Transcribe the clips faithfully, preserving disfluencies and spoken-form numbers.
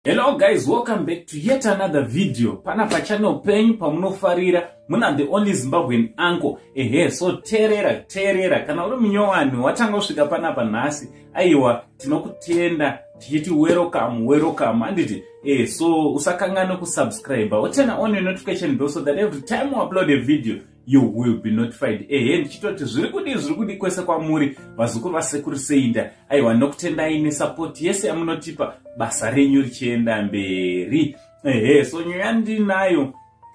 Hello guys, welcome back to yet another video. Pana pa channel penyu pamunofarira muna the only Zimbabwean uncle. Ehe, so terera terera kana uri munyowani watanga kusvika panapa nhasi. Aiwa, tinokutenda tichiti welcome welcome anditi. Eh, so usakangana kusubscribe. Wotena on your notification bell so that every time we upload a video you will be notified. Eh, ndichitoti zviri kudi zviri kudi kwese kwamuri vazukuru vasekuru seinda. Aiwa, nokutendai ne support yese yamunotipa basa renyu richienda mberi. Eh, so nyaya ndinayo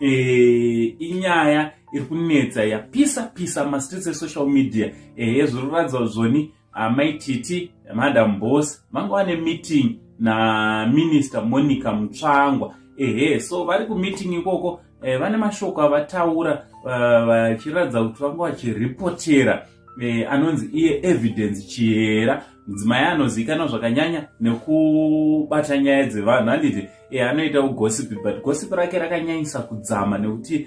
eh inyaya iri kunetsa ya pisa pisa ma streets e social media. Eh, zviruradza zvoni amaititi Madam Boss mangwane meeting na Minister Monica Mutsvangwa. Ehe, so vari ku meeting ikoko eh, vane mashoko avataura vachiratidza kuti vanga vachiripotera eh, anonzi iye evidence Chihera, mudzimai anozivikanwa zvakanyanya nekubata nyaya dzevanhu. Handiti eh, anoita gossip, but gossip rake rakanyanyisa kudzama nekuti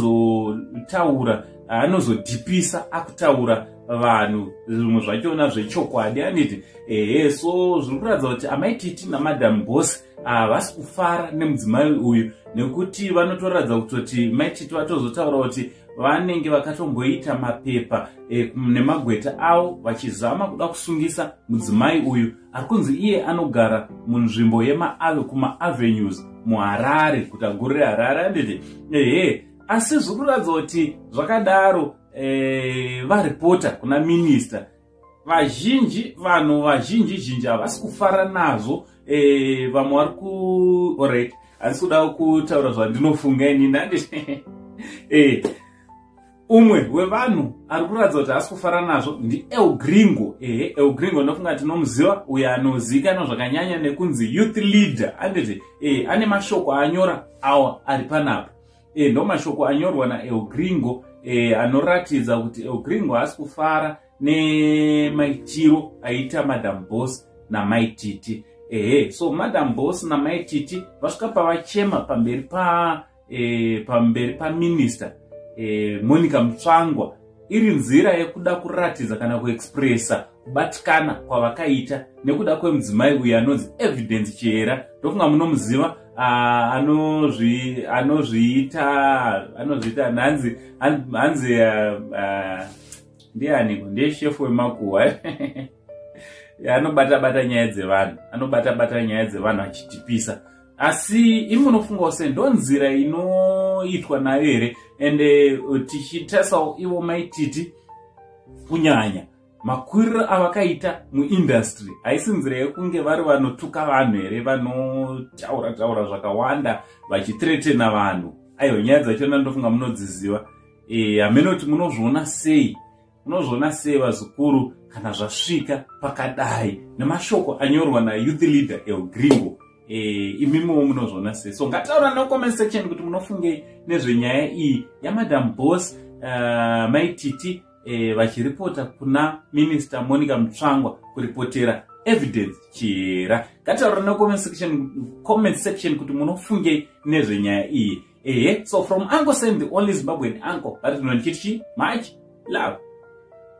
anozotaura anozodhipisa akutaura vanhu zvimwe zvachona zvechokwadi. Handiti eh, so zviri kuratidza kuti amaititi naMadam Boss havasi kufara nemudzimai uyu nekuti vanotoratidza kuti maititi vatozotaura kuti vanenge vakatomboita mapepa e, nemagweta avo vachizama kuda kusungisa mudzimai uyu ari kunzi iye anogara munzvimbo yemaave kuma-avenues muHarare, guta guru reHarare. Handiti ehe, asi zviri kuratidza kuti zvakadaro e, varipota kuna minister vazhinji vanhu vazhinji zhinji havasi kufara nazvo. Eh, vamwe vari ku alright, asi kuda kutaura zvandinofunga inini. Handiti eh, umwe wevanhu ari kuratidza kuti asi kufara nazvo ndi Gringo. Eh, Gringo ndofunga tinomuziva, uyo anozivikanwa zvakanyanya nekunzi youth leader. Handiti eh, ane mashoko anyora awa ari panapa. Eh, ndo mashoko anyorwa naGringo eh, anoratidza kuti Gringo asi kufara nemaitiro aita Madam Boss namaititi. Eh, so Madam Boss namaititi vasvika pavachema pamberi pa eh, pamberi pa minister eh, Monica Mutsvangwa, iri nzira yekuda kuratidza kana kuexpressa kubatikana kwavakaita nekuda kwemudzimai uyu anonzi evidence Chihera. Ndofunga munomuziva uh, anozvi anozviita anozviita nanzi hanzi uh, uh, ndiani ndiye chef wemakuhwa anobata bata nyaya dzevanhu anobata bata nyaya dzevanhu achitipisa. Asi imi munofunga se ndo nzira inoitwa nayo here? Ende tichitasawo ivo maititi kunyanya makwiriro avakaita muindustry haisi nzira yekunge vari vanotuka vanhu here, vanotaura taura zvakawanda vachitretena vanhu. Aiwa, nyaya dzachona ndofunga munodziziva. Eh, hamenoti munozviona sei munozviona sei vazukuru kana zvasvika pakadai nemashoko anyorwa nayouth leader Gringo? Eh, imimiwo munozviona sei? So ngataura no comment section kuti munofungei nezvenyaya iyi yaMadam Boss uh, maititi eh, vachiripota kuna Minister Monica Mutsvangwa kuripotera evidence Chihera. Ngataura no comment section comment section kuti munofungei nezvenyaya iyi. Eh, so from Uncle Sam, the only Zimbabwean uncle, but not much love.